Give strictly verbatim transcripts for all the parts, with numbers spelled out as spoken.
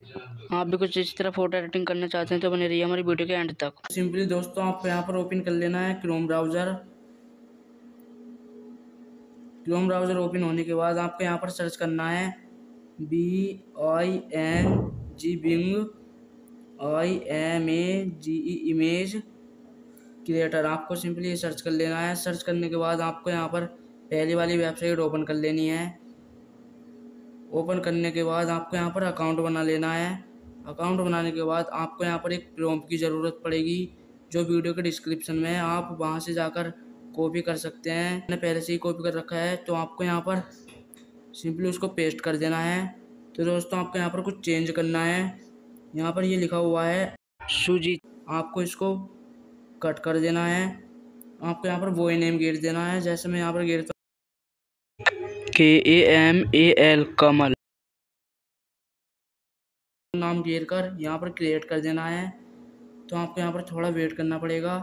आप भी कुछ इस तरह फोटो एडिटिंग करना चाहते हैं तो बने रहिए हमारी वीडियो के एंड तक। सिंपली दोस्तों आपको यहाँ पर ओपन कर लेना है Chrome browser. Chrome browser open होने के बाद आपको यहाँ पर सर्च करना है B I N G Bing, I M A G E image creator. आपको सिंपली ये सर्च कर लेना है। सर्च करने के बाद आपको यहाँ पर पहली वाली वेबसाइट ओपन कर लेनी है। ओपन करने के बाद आपको यहाँ पर अकाउंट बना लेना है। अकाउंट बनाने के बाद आपको यहाँ पर एक प्रॉम्प्ट की ज़रूरत पड़ेगी जो वीडियो के डिस्क्रिप्शन में है, आप वहाँ से जाकर कॉपी कर सकते हैं। मैंने पहले से ही कॉपी कर रखा है तो आपको यहाँ पर सिंपली उसको पेस्ट कर देना है। तो दोस्तों आपको यहाँ पर कुछ चेंज करना है। यहाँ पर ये लिखा हुआ है सुजीत, आपको इसको कट कर देना है। आपको यहाँ पर बॉय नेम घेर देना है, जैसे मैं यहाँ पर घेरता के ए एम ए एल कमल। नाम घेर कर यहाँ पर क्रिएट कर देना है। तो आपको यहाँ पर थोड़ा वेट करना पड़ेगा।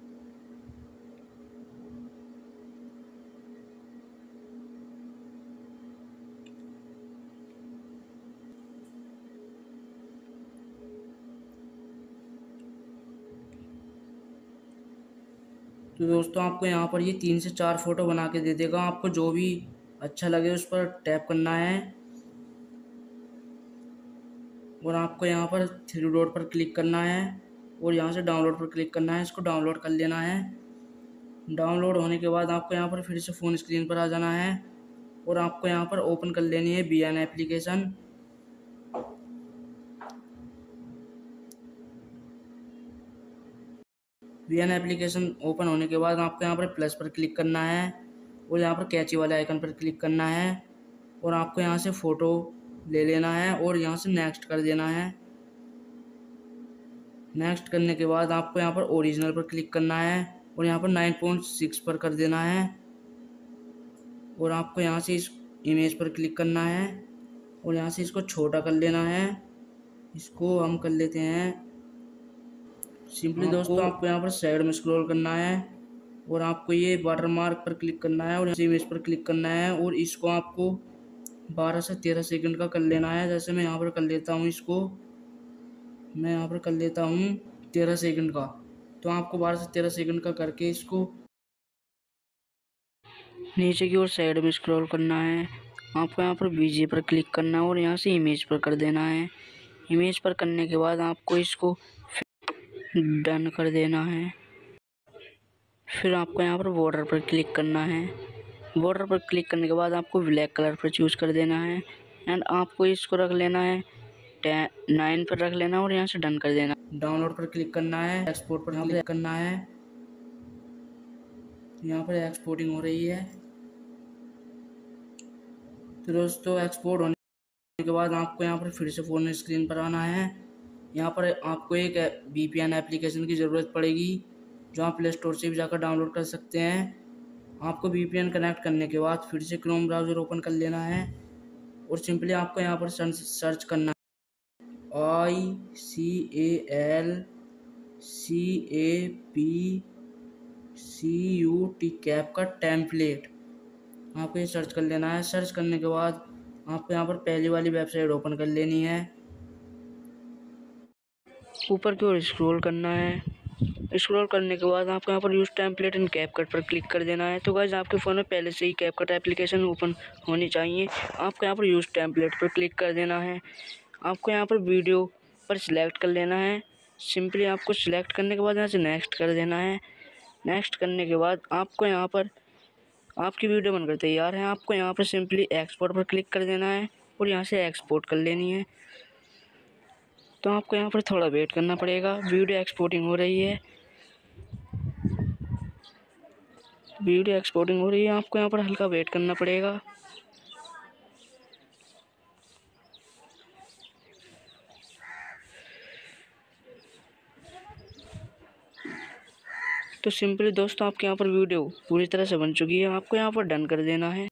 तो दोस्तों आपको यहाँ पर ये तीन से चार फोटो बना के दे देगा। आपको जो भी अच्छा लगे उस पर टैप करना है और आपको यहाँ पर थ्री डॉट पर क्लिक करना है और यहाँ से डाउनलोड पर क्लिक करना है। इसको डाउनलोड कर लेना है। डाउनलोड होने के बाद आपको यहाँ पर फिर से फ़ोन स्क्रीन पर आ जाना है और आपको यहाँ पर ओपन कर लेनी है V N application. V N application open होने के बाद आपको यहाँ पर प्लस पर क्लिक करना है और यहाँ पर कैची वाले आइकन पर क्लिक करना है और आपको यहाँ से फ़ोटो ले लेना है और यहाँ से नेक्स्ट कर देना है। नेक्स्ट करने के बाद आपको यहाँ पर ओरिजिनल पर क्लिक करना है और यहाँ पर नाइन पॉइंट सिक्स पर कर देना है और आपको यहाँ से इस इमेज पर क्लिक करना है और यहाँ से इसको छोटा कर लेना है। इसको हम कर लेते हैं सिंपली दोस्तों आपको यहाँ पर साइड में स्क्रॉल करना है और आपको ये वाटर मार्क पर क्लिक करना है और इमेज पर क्लिक करना है और इसको आपको बारह से तेरह सेकंड का कर लेना है। जैसे मैं यहाँ पर कर लेता हूँ, इसको मैं यहाँ पर कर लेता हूँ तेरह सेकंड का। तो आपको बारह से तेरह सेकंड का करके इसको नीचे की ओर साइड में स्क्रॉल करना है। आपको यहाँ पर बीजे पर क्लिक करना है और यहाँ से इमेज पर कर देना है। इमेज पर करने के बाद आपको इसको डन कर देना है। फिर आपको यहाँ पर बॉर्डर पर क्लिक करना है। बॉर्डर पर क्लिक करने के बाद आपको ब्लैक कलर पर चूज़ कर देना है एंड आपको इसको रख लेना है नाइन पर रख लेना और यहाँ से डन कर देना। डाउनलोड पर क्लिक करना है, एक्सपोर्ट पर क्लिक करना है। यहाँ पर एक्सपोर्टिंग हो रही है। तो दोस्तों एक्सपोर्ट होने के बाद आपको यहाँ पर फिर से फ़ोन स्क्रीन पर आना है। यहाँ पर आपको एक वी पी एन एप्लीकेशन की ज़रूरत पड़ेगी जो आप प्ले स्टोर से भी जाकर डाउनलोड कर सकते हैं। आपको वी पी एन कनेक्ट करने के बाद फिर से क्रोम ब्राउज़र ओपन कर लेना है और सिंपली आपको यहाँ पर सर्च करना है I C A L C A P C U T cap का टेम्पलेट। आपको ये सर्च कर लेना है। सर्च करने के बाद आपको यहाँ पर पहली वाली वेबसाइट ओपन कर लेनी है। ऊपर की ओर स्क्रॉल करना है। स्क्रॉल करने के बाद आपको यहाँ पर यूज़ टेम्पलेट इन कैपकट पर क्लिक कर देना है। तो गाइस आपके फ़ोन में पहले से ही कैपकट एप्लीकेशन ओपन होनी चाहिए। आपको यहाँ पर यूज़ टेम्पलेट पर क्लिक कर देना है। आपको यहाँ पर वीडियो पर सिलेक्ट कर लेना है। सिंपली आपको सिलेक्ट करने के बाद यहाँ से नेक्स्ट कर देना है। नेक्स्ट करने के बाद आपको यहाँ पर आपकी वीडियो बनकर तैयार है। आपको यहाँ पर सिंपली एक्सपोर्ट पर क्लिक कर देना है और यहाँ से एक्सपोर्ट कर लेनी है। तो आपको यहाँ पर थोड़ा वेट करना पड़ेगा। वीडियो एक्सपोर्टिंग हो रही है वीडियो एक्सपोर्टिंग हो रही है आपको यहाँ पर हल्का वेट करना पड़ेगा। तो सिंपली दोस्तों आपके यहाँ पर वीडियो पूरी तरह से बन चुकी है। आपको यहाँ पर डन कर देना है।